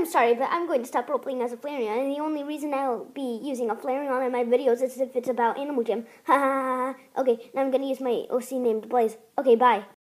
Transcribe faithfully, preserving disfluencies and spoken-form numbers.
sorry, but I'm going to stop roleplaying as a Flareon, and the only reason I'll be using a Flareon in my videos is if it's about Animal Jam. Ha ha ha ha. Okay, now I'm going to use my O C named Blaze. Okay, bye.